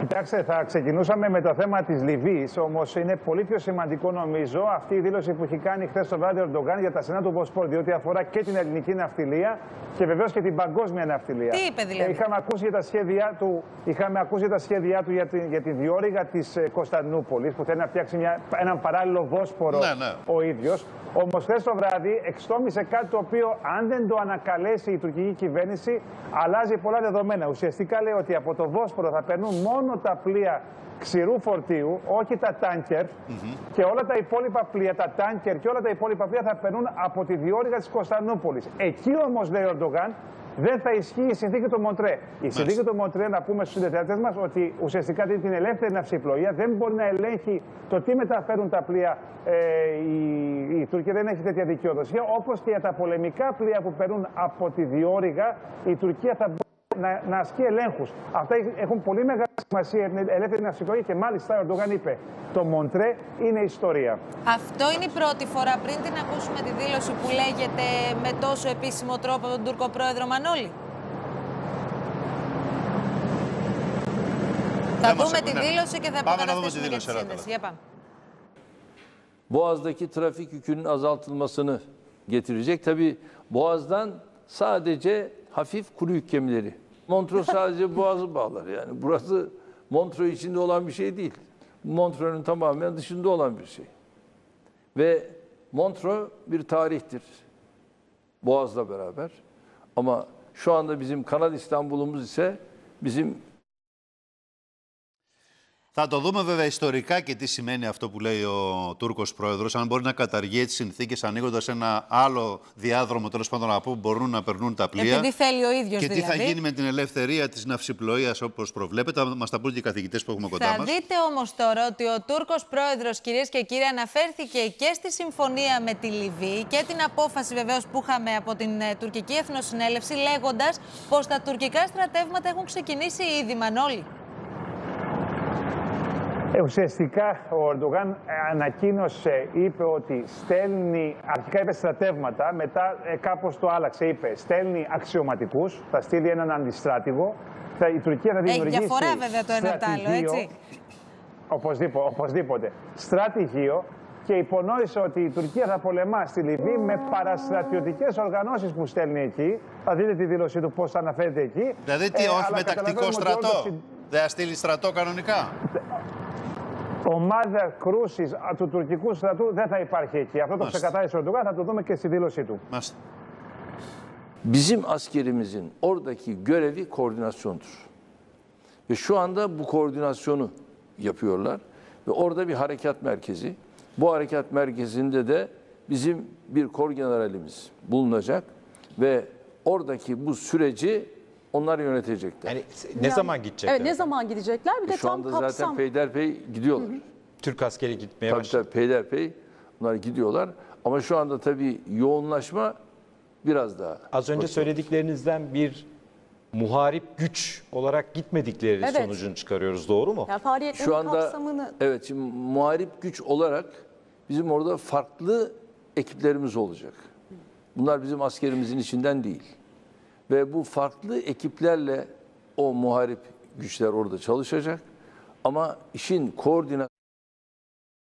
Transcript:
Κοιτάξτε, θα ξεκινούσαμε με το θέμα της Λιβύης, όμως είναι πολύ πιο σημαντικό νομίζω αυτή η δήλωση που έχει κάνει χθες το βράδυ ο Ερντογάν για τα στενά του Βοσπόρου, διότι αφορά και την ελληνική ναυτιλία και βεβαίως και την παγκόσμια ναυτιλία. Τι είπε δηλαδή? Είχαμε ακούσει για τα σχέδιά του για τη διόρυγα της Κωνσταντινούπολης, που θέλει να φτιάξει έναν παράλληλο Βόσπορο ο ίδιος. Όμως χθες το βράδυ εξτόμησε κάτι το οποίο, αν δεν το ανακαλέσει η τουρκική κυβέρνηση, αλλάζει πολλά δεδομένα. Ουσιαστικά λέει ότι από το Βόσπορο θα περνούν μόνο τα πλοία ξηρού φορτίου, όχι τα τάνκερ, και όλα τα υπόλοιπα πλοία, τα τάνκερ και όλα τα υπόλοιπα πλοία θα περνούν από τη διόρυγα της Κωνσταντινούπολης. Εκεί όμως, λέει ο Ερντογάν, δεν θα ισχύει η συνθήκη του Μοντρέ. Η συνθήκη του Μοντρέ, να πούμε στους συνδετευτές μας, ότι ουσιαστικά δίνει την ελεύθερη ναυσιπλοεία, δεν μπορεί να ελέγχει το τι μεταφέρουν τα πλοία. Η Τουρκία δεν έχει τέτοια δικαιοδοσία. Όπως και για τα πολεμικά πλοία που περνούν από τη διόρυγα, η Τουρκία θα μπορεί να ασκεί ελέγχους. Αυτά έχουν πολύ μεγάλη σημασία για την ελεύθερη ναυσιπλοεία και μάλιστα ο Ερντογάν είπε: το Μοντρέ είναι ιστορία. Αυτό είναι η πρώτη φορά, πριν την ακούσουμε τη δήλωση που λέγεται με τόσο επίσημο τρόπο τον Τούρκο πρόεδρο Μανώλη? Θα δούμε τη δήλωση και θα αποκαταστήσουμε και τη σύνδεση. Για πάμε. Boğaz'daki trafik yükünün azaltılmasını getirecek. Tabii Boğaz'dan sadece hafif kuru yük gemileri. Montreux sadece Boğaz'ı bağlar yani. Burası Montreux içinde olan bir şey değil. Montreux'un tamamen dışında olan bir şey. Ve Montreux bir tarihtir. Boğaz'la beraber. Ama şu anda bizim Kanal İstanbul'umuz ise bizim. Θα το δούμε βέβαια ιστορικά και τι σημαίνει αυτό που λέει ο Τούρκος πρόεδρος. Αν μπορεί να καταργεί τις συνθήκες ανοίγοντας ένα άλλο διάδρομο, τέλος πάντων, από που μπορούν να περνούν τα πλοία. Επειδή θέλει ο ίδιος και δηλαδή. τι θα γίνει με την ελευθερία της ναυσιπλοείας όπως προβλέπεται. Θα μας τα πούν και οι καθηγητές που έχουμε κοντά μας. Θα δείτε όμως τώρα ότι ο Τούρκος πρόεδρος, κυρίες και κύριοι, αναφέρθηκε και στη συμφωνία με τη Λιβύη και την απόφαση βεβαίως που είχαμε από την τουρκική εθνοσυνέλευση, λέγοντας πως τα τουρκικά στρατεύματα έχουν ξεκινήσει ήδη, Μανώλη. Ουσιαστικά ο Ερντογάν ανακοίνωσε, είπε ότι στέλνει, αρχικά είπε στρατεύματα, μετά κάπως το άλλαξε, είπε στέλνει αξιωματικούς, θα στείλει έναν αντιστράτηγο, η Τουρκία θα δημιουργήσει. Έχει διαφορά βέβαια το ένα τ' άλλο, έτσι. Οπωσδήποτε. Στρατηγείο, και υπονόησε ότι η Τουρκία θα πολεμά στη Λιβύη με παραστρατιωτικές οργανώσεις που στέλνει εκεί. Θα δείτε τη δήλωσή του πώς θα αναφέρεται εκεί. Δηλαδή τι, όχι με τακτικό στρατό. Δεν θα στείλει στρατό κανονικά. Ομάδα κρούσης του τουρκικού στρατού δεν θα υπάρχει εκεί. Αυτό το ξεκαθάρισε ο Ερντογάν, θα το δούμε και στη δήλωσή του. Bizim askerimizin oradaki görevi koordinasyondur. Ve şu anda bu koordinasyonu yapıyorlar. Ve orada bir harekat merkezi. Bu harekat merkezinde de bizim bir korgeneralimiz bulunacak. Ve oradaki bu süreci onlar yönetecekler. Yani ne zaman gidecekler? Evet, ne zaman gidecekler? Bir de Şu tam anda kapsam. zaten peyderpey gidiyorlar. Türk askeri gitmeye Tabii başladı. tabii peyderpey bunlar gidiyorlar. Ama şu anda tabii yoğunlaşma biraz daha. Az önce söylediklerinizden bir muharip güç olarak gitmedikleri sonucunu çıkarıyoruz. Doğru mu? Yani faaliyetlerin Şu anda kapsamını... evet, şimdi muharip güç olarak bizim orada farklı ekiplerimiz olacak. Bunlar bizim askerimizin içinden değil. Ve bu farklı ekiplerle o muharip güçler orada çalışacak. Ama işin koordinasyonu